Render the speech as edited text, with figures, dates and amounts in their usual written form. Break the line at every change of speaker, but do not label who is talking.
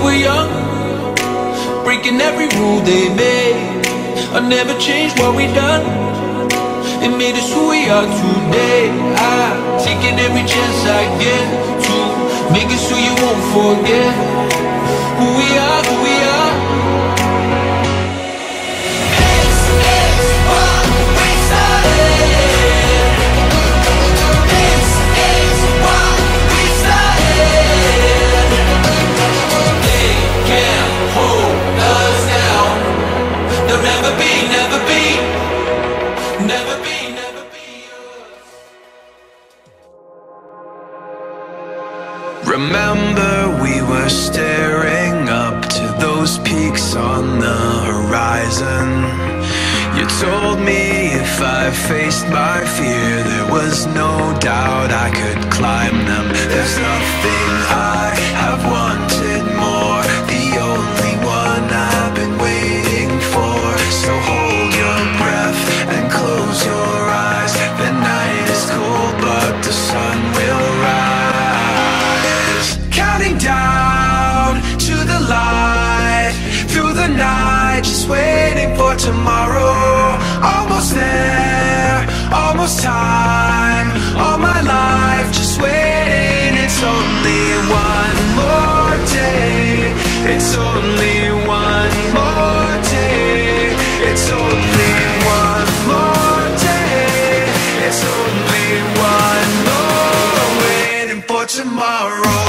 were young, breaking every rule they made. I never changed what we done. It made us who we are today. I'm taking every chance I get to make it so you won't forget who we are, who we are. It's what we started. It's what we started. They can't hold us down. They'll never be, never be, never be.
Remember we were staring up to those peaks on the horizon. You told me if I faced my fear, there was no doubt I could climb them. There's nothing I have wanted more, the only one I've been waiting for. So hold your breath and close your eyes. The night is cold but the sun will rise. Counting down to the light, through the night, just waiting for tomorrow. Almost there, almost time, all my life just waiting. It's only one more day. It's only one more day. It's only one more day. It's only one more waiting for tomorrow.